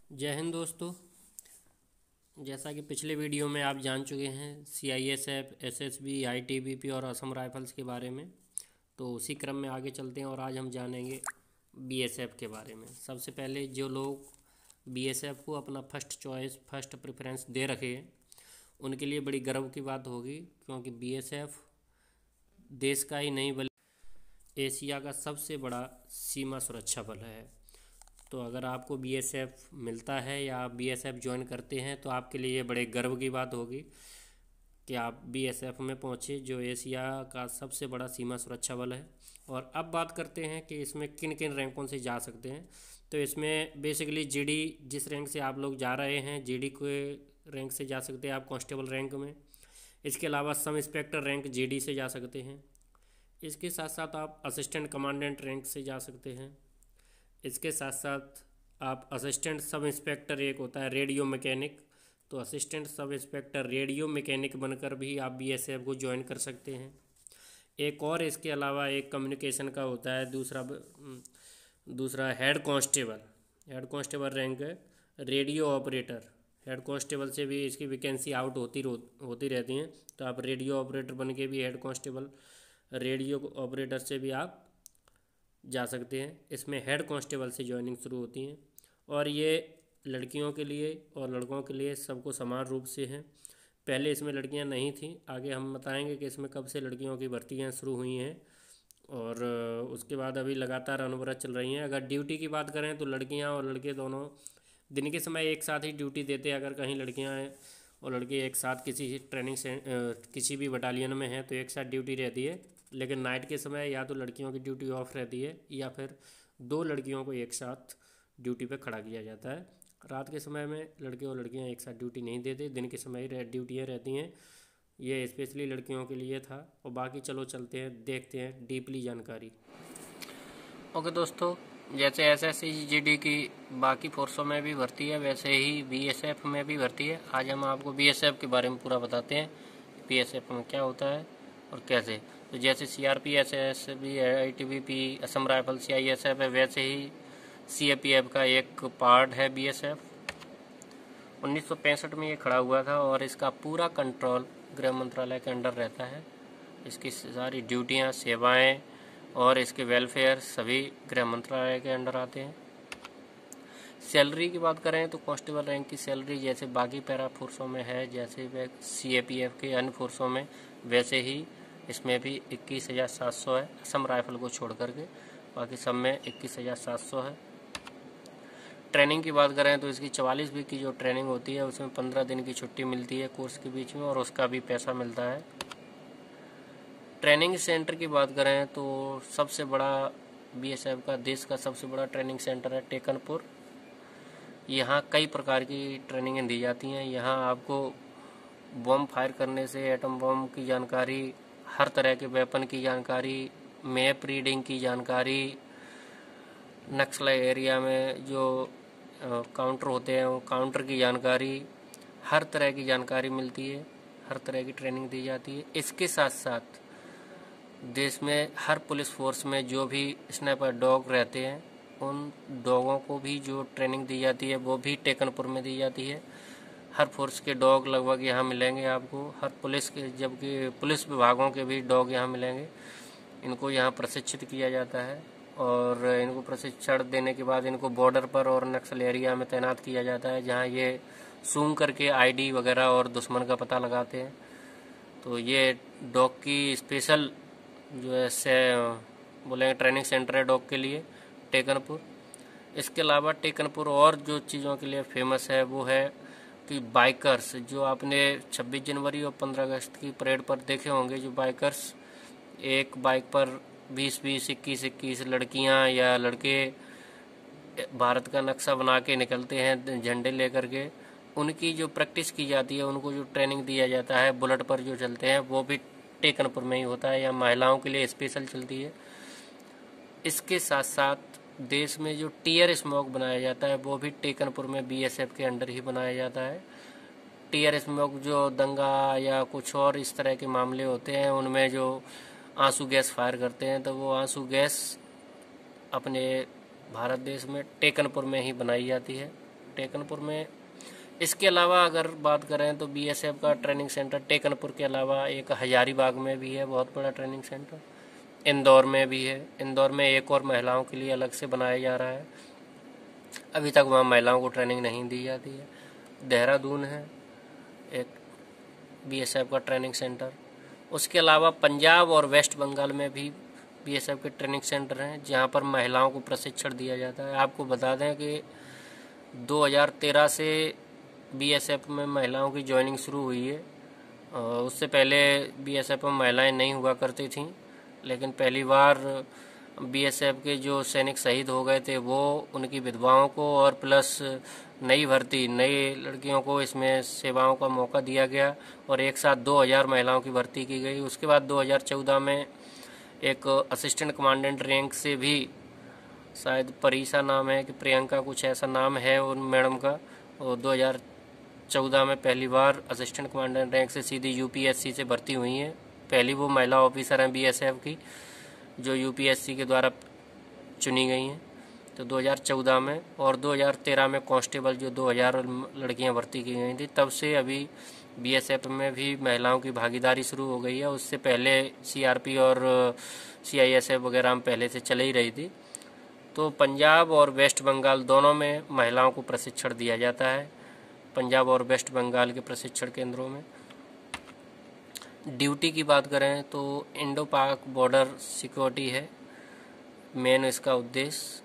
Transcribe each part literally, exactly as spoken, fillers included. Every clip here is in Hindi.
जय हिंद दोस्तों। जैसा कि पिछले वीडियो में आप जान चुके हैं C I S F, S S B, I T B P और असम राइफल्स के बारे में, तो उसी क्रम में आगे चलते हैं और आज हम जानेंगे बी एस एफ के बारे में। सबसे पहले जो लोग बी एस एफ को अपना फर्स्ट चॉइस, फर्स्ट प्रेफरेंस दे रखे हैं, उनके लिए बड़ी गर्व की बात होगी, क्योंकि बी एस एफ देश का ही नहीं बल्कि एशिया का सबसे बड़ा सीमा सुरक्षा बल है। तो अगर आपको बी एस एफ मिलता है या आप बी एस एफ ज्वाइन करते हैं तो आपके लिए ये बड़े गर्व की बात होगी कि आप बी एस एफ में पहुँचे, जो एशिया का सबसे बड़ा सीमा सुरक्षा बल है। और अब बात करते हैं कि इसमें किन किन रैंकों से जा सकते हैं। तो इसमें बेसिकली जी डी, जिस रैंक से आप लोग जा रहे हैं, जी डी के रैंक से जा सकते हैं आप कांस्टेबल रैंक में। इसके अलावा सब इंस्पेक्टर रैंक जी डी से जा सकते हैं। इसके साथ साथ आप असिस्टेंट कमांडेंट रैंक से जा सकते हैं। इसके साथ साथ आप असिस्टेंट सब इंस्पेक्टर, एक होता है रेडियो मैकेनिक, तो assistant sub inspector radio mechanic बनकर भी आप बी एस एफ को ज्वाइन कर सकते हैं। एक और इसके अलावा एक कम्युनिकेशन का होता है, दूसरा दूसरा head constable. Head constable rank है रेडियो ऑपरेटर। हेड कांस्टेबल से भी इसकी वैकेंसी आउट होती होती रहती हैं, तो आप रेडियो ऑपरेटर बन के भी हेड कांस्टेबल, रेडियो ऑपरेटर से भी आप जा सकते हैं। इसमें हेड कांस्टेबल से ज्वाइनिंग शुरू होती हैं और ये लड़कियों के लिए और लड़कों के लिए सबको समान रूप से हैं। पहले इसमें लड़कियां नहीं थीं, आगे हम बताएंगे कि इसमें कब से लड़कियों की भर्तियां शुरू हुई हैं और उसके बाद अभी लगातार अनवरत चल रही हैं। अगर ड्यूटी की बात करें तो लड़कियां और लड़के दोनों दिन के समय एक साथ ही ड्यूटी देते हैं। अगर कहीं लड़कियां हैं और लड़के एक साथ किसी ट्रेनिंग से किसी भी बटालियन में हैं तो एक साथ ड्यूटी रहती है, लेकिन नाइट के समय या तो लड़कियों की ड्यूटी ऑफ रहती है या फिर दो लड़कियों को एक साथ ड्यूटी पे खड़ा किया जाता है। रात के समय में लड़के और लड़कियां एक साथ ड्यूटी नहीं देते, दिन के समय ही ड्यूटियाँ रहती हैं। ये स्पेशली लड़कियों के लिए था। और बाकी चलो चलते हैं, देखते हैं डीपली जानकारी। ओके दोस्तों, जैसे S S C G D की बाकी फोर्सों में भी भर्ती है, वैसे ही बी एस एफ में भी भर्ती है। आज हम आपको बी एस एफ के बारे में पूरा बताते हैं, बी एस एफ में क्या होता है और कैसे। तो जैसे C R P, S S B, I T B P, Assam rifle, C I S F है, वैसे ही सी ए पी एफ का एक पार्ट है बी एस एफ। उन्नीस सौ पैंसठ में ये खड़ा हुआ था और इसका पूरा कंट्रोल गृह मंत्रालय के अंडर रहता है। इसकी सारी ड्यूटियाँ, सेवाएं और इसके वेलफेयर सभी गृह मंत्रालय के अंडर आते हैं। सैलरी की बात करें तो कांस्टेबल रैंक की सैलरी जैसे बाकी पैरा फोर्सों में है, जैसे वे सी ए पी एफ के अन्य फोर्सों में, वैसे ही इसमें भी इक्कीस हज़ार सात सौ है, असम राइफल को छोड़ करके बाकी सब में इक्कीस हज़ार सात सौ है। ट्रेनिंग की बात करें तो इसकी चवालीस वीक की जो ट्रेनिंग होती है उसमें पंद्रह दिन की छुट्टी मिलती है कोर्स के बीच में और उसका भी पैसा मिलता है। ट्रेनिंग सेंटर की बात करें तो सबसे बड़ा बी एस एफ का देश का सबसे बड़ा ट्रेनिंग सेंटर है टेकनपुर। यहाँ कई प्रकार की ट्रेनिंगें दी जाती हैं। यहाँ आपको बॉम्ब फायर करने से एटम बॉम्ब की जानकारी, हर तरह के वेपन की जानकारी, मैप रीडिंग की जानकारी, नक्सल एरिया में जो काउंटर होते हैं वो काउंटर की जानकारी, हर तरह की जानकारी मिलती है, हर तरह की ट्रेनिंग दी जाती है। इसके साथ साथ देश में हर पुलिस फोर्स में जो भी स्नाइपर डॉग रहते हैं उन डॉगों को भी जो ट्रेनिंग दी जाती है वो भी टेकनपुर में दी जाती है। हर फोर्स के डॉग लगभग यहाँ मिलेंगे आपको, हर पुलिस के, जबकि पुलिस विभागों के भी डॉग यहाँ मिलेंगे। इनको यहाँ प्रशिक्षित किया जाता है और इनको प्रशिक्षण देने के बाद इनको बॉर्डर पर और नक्सल एरिया में तैनात किया जाता है, जहाँ ये सूंघ करके आई डी वगैरह और दुश्मन का पता लगाते हैं। तो ये डॉग की स्पेशल जो है से बोलेंगे ट्रेनिंग सेंटर है डॉग के लिए टेकनपुर। इसके अलावा टेकनपुर और जो चीज़ों के लिए फेमस है वो है कि बाइकर्स, जो आपने छब्बीस जनवरी और पंद्रह अगस्त की परेड पर देखे होंगे, जो बाइकर्स एक बाइक पर बीस बीस, इक्कीस इक्कीस लड़कियां या लड़के भारत का नक्शा बना के निकलते हैं झंडे लेकर के, उनकी जो प्रैक्टिस की जाती है, उनको जो ट्रेनिंग दिया जाता है बुलेट पर जो चलते हैं, वो भी टेकनपुर में ही होता है या महिलाओं के लिए स्पेशल चलती है। इसके साथ साथ देश में जो टीयर स्मोक बनाया जाता है वो भी टेकनपुर में बी एस एफ के अंडर ही बनाया जाता है। टीयर स्मोक जो दंगा या कुछ और इस तरह के मामले होते हैं उनमें जो आंसू गैस फायर करते हैं, तो वो आंसू गैस अपने भारत देश में टेकनपुर में ही बनाई जाती है। टेकनपुर में। इसके अलावा अगर बात करें तो बीएसएफ का ट्रेनिंग सेंटर टेकनपुर के अलावा एक हजारीबाग में भी है, बहुत बड़ा ट्रेनिंग सेंटर। इंदौर में भी है। इंदौर में एक और महिलाओं के लिए अलग से बनाया जा रहा है, अभी तक वहाँ महिलाओं को ट्रेनिंग नहीं दी जाती है। देहरादून है एक बीएसएफ का ट्रेनिंग सेंटर। उसके अलावा पंजाब और वेस्ट बंगाल में भी बीएसएफ के ट्रेनिंग सेंटर हैं, जहाँ पर महिलाओं को प्रशिक्षण दिया जाता है। आपको बता दें कि दो हज़ार तेरह से बीएसएफ में महिलाओं की ज्वाइनिंग शुरू हुई है। उससे पहले बीएसएफ में महिलाएं नहीं हुआ करती थीं, लेकिन पहली बार बीएसएफ के जो सैनिक शहीद हो गए थे वो उनकी विधवाओं को और प्लस नई भर्ती नई लड़कियों को इसमें सेवाओं का मौका दिया गया और एक साथ दो हज़ार महिलाओं की भर्ती की गई। उसके बाद दो हज़ार चौदह में एक असिस्टेंट कमांडेंट रैंक से भी, शायद परीसा नाम है कि प्रियंका कुछ ऐसा नाम है उन मैडम का, और दो हज़ार चौदह में पहली बार असिस्टेंट कमांडेंट रैंक से सीधी यूपीएससी से भर्ती हुई हैं। पहली वो महिला ऑफिसर हैं बीएसएफ की जो यूपीएससी के द्वारा चुनी गई हैं, तो दो हज़ार चौदह में। और दो हज़ार तेरह में कांस्टेबल जो दो हज़ार लड़कियां भर्ती की गई थी, तब से अभी बीएसएफ में भी महिलाओं की भागीदारी शुरू हो गई है। उससे पहले सीआरपी और सीआईएसएफ वगैरह में पहले से चल ही रही थी। तो पंजाब और वेस्ट बंगाल दोनों में महिलाओं को प्रशिक्षण दिया जाता है, पंजाब और वेस्ट बंगाल के प्रशिक्षण केंद्रों में। ड्यूटी की बात करें तो इंडो पाक बॉर्डर सिक्योरिटी है मेन इसका उद्देश्य।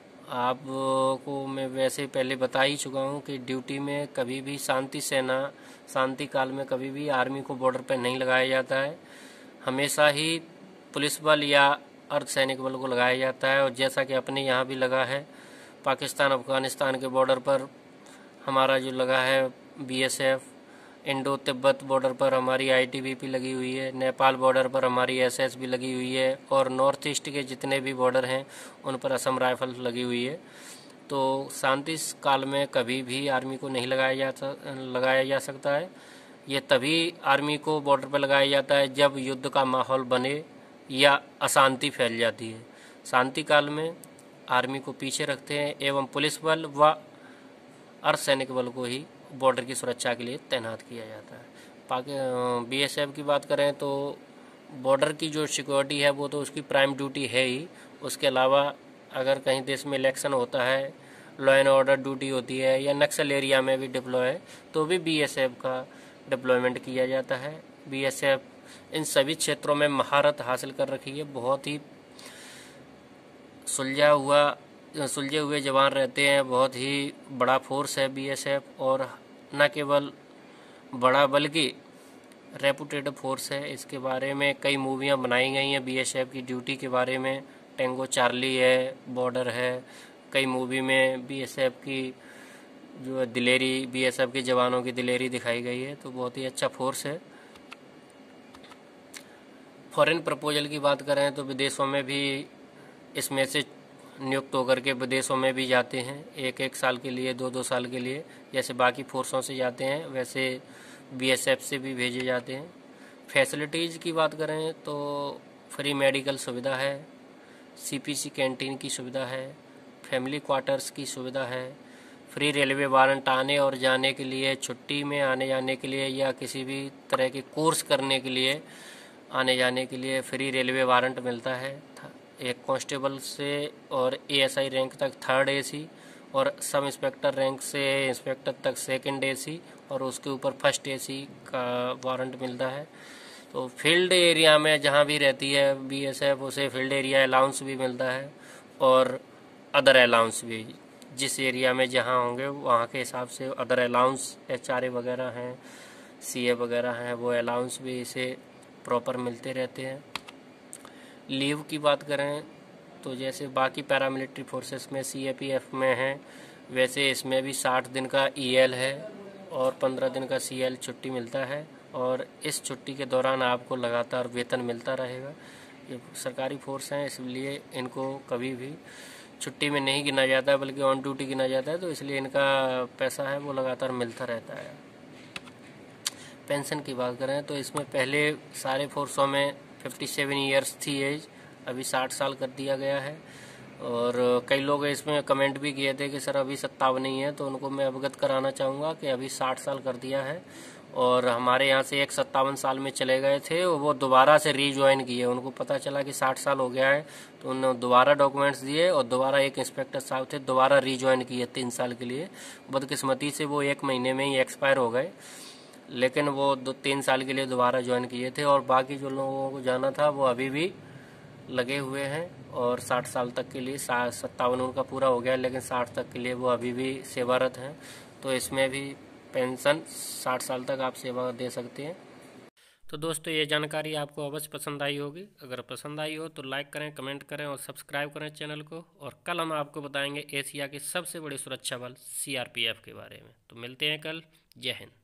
आपको मैं वैसे पहले बता ही चुका हूँ कि ड्यूटी में कभी भी शांति सेना शांति काल में कभी भी आर्मी को बॉर्डर पर नहीं लगाया जाता है, हमेशा ही पुलिस बल या अर्धसैनिक बल को लगाया जाता है। और जैसा कि अपने यहाँ भी लगा है, पाकिस्तान अफगानिस्तान के बॉर्डर पर हमारा जो लगा है बीएसएफ, इंडो तिब्बत बॉर्डर पर हमारी आईटीबीपी लगी हुई है, नेपाल बॉर्डर पर हमारी एसएस भी लगी हुई है, और नॉर्थ ईस्ट के जितने भी बॉर्डर हैं उन पर असम राइफल लगी हुई है। तो शांति काल में कभी भी आर्मी को नहीं लगाया जा लगाया जा सकता है। ये तभी आर्मी को बॉर्डर पर लगाया जाता है जब युद्ध का माहौल बने या अशांति फैल जाती है। शांति काल में आर्मी को पीछे रखते हैं एवं पुलिस बल व अर्धसैनिक बल को ही बॉर्डर की सुरक्षा के लिए तैनात किया जाता है। पाकि बीएसएफ की बात करें तो बॉर्डर की जो सिक्योरिटी है वो तो उसकी प्राइम ड्यूटी है ही। उसके अलावा अगर कहीं देश में इलेक्शन होता है, लॉ एंड ऑर्डर ड्यूटी होती है, या नक्सल एरिया में भी डिप्लॉय है तो भी बीएसएफ का डिप्लॉयमेंट किया जाता है। बीएसएफ इन सभी क्षेत्रों में महारत हासिल कर रखी है। बहुत ही सुलझा हुआ सुलझे हुए जवान रहते हैं। बहुत ही बड़ा फोर्स है बीएसएफ, और न केवल बड़ा बल्कि रेपुटेड फोर्स है। इसके बारे में कई मूवियाँ बनाई गई हैं बीएसएफ की ड्यूटी के बारे में। टेंगो चार्ली है, बॉर्डर है, कई मूवी में बीएसएफ की जो दिलेरी बीएसएफ के जवानों की दिलेरी दिखाई गई है। तो बहुत ही अच्छा फोर्स है। फॉरेन प्रपोजल की बात करें तो विदेशों में भी इसमें से नियुक्त होकर के विदेशों में भी जाते हैं, एक एक साल के लिए, दो दो साल के लिए। जैसे बाकी फोर्सों से जाते हैं वैसे बीएसएफ से भी भेजे जाते हैं। फैसिलिटीज़ की बात करें तो फ्री मेडिकल सुविधा है, सीपीसी कैंटीन की सुविधा है, फैमिली क्वार्टर्स की सुविधा है, फ्री रेलवे वारंट आने और जाने के लिए, छुट्टी में आने जाने के लिए, या किसी भी तरह के कोर्स करने के लिए आने जाने के लिए फ्री रेलवे वारंट मिलता है। एक कांस्टेबल से और एएसआई रैंक तक थर्ड एसी, और सब इंस्पेक्टर रैंक से इंस्पेक्टर तक सेकंड एसी, और उसके ऊपर फर्स्ट एसी का वारंट मिलता है। तो फील्ड एरिया में जहाँ भी रहती है बीएसएफ, उसे फील्ड एरिया अलाउंस भी मिलता है, और अदर अलाउंस भी, जिस एरिया में जहाँ होंगे वहाँ के हिसाब से अदर अलाउंस, एचआरए वगैरह हैं, सीए वगैरह हैं, वो अलाउंस भी इसे प्रॉपर मिलते रहते हैं। लीव की बात करें तो जैसे बाकी पैरामिलिट्री फोर्सेस में सीएपीएफ में है, वैसे इसमें भी साठ दिन का ईएल है और पंद्रह दिन का सीएल छुट्टी मिलता है, और इस छुट्टी के दौरान आपको लगातार वेतन मिलता रहेगा। ये सरकारी फोर्स हैं, इसलिए इनको कभी भी छुट्टी में नहीं गिना जाता है बल्कि ऑन ड्यूटी गिना जाता है, तो इसलिए इनका पैसा है वो लगातार मिलता रहता है। पेंशन की बात करें तो इसमें पहले सारे फोर्सों में सत्तावन ईयर्स थी एज, अभी साठ साल कर दिया गया है। और कई लोग इसमें कमेंट भी किए थे कि सर अभी सत्तावन ही है, तो उनको मैं अवगत कराना चाहूँगा कि अभी साठ साल कर दिया है। और हमारे यहाँ से एक सत्तावन साल में चले गए थे, वो दोबारा से रीज्वाइन किए, उनको पता चला कि साठ साल हो गया है, तो उन्होंने दोबारा डॉक्यूमेंट्स दिए और दोबारा एक इंस्पेक्टर साहब थे, दोबारा रीज्वाइन किए तीन साल के लिए। बदकिस्मती से वो एक महीने में ही एक्सपायर हो गए, लेकिन वो दो तीन साल के लिए दोबारा ज्वाइन किए थे। और बाकी जो लोगों को जाना था वो अभी भी लगे हुए हैं और साठ साल तक के लिए, सत्तावन उनका पूरा हो गया लेकिन साठ तक के लिए वो अभी भी सेवारत हैं। तो इसमें भी पेंशन साठ साल तक आप सेवा दे सकते हैं। तो दोस्तों ये जानकारी आपको अवश्य पसंद आई होगी। अगर पसंद आई हो तो लाइक करें, कमेंट करें और सब्सक्राइब करें चैनल को। और कल हम आपको बताएंगे एशिया के सबसे बड़े सुरक्षा बल सी आर पी एफ के बारे में। तो मिलते हैं कल। जय हिंद।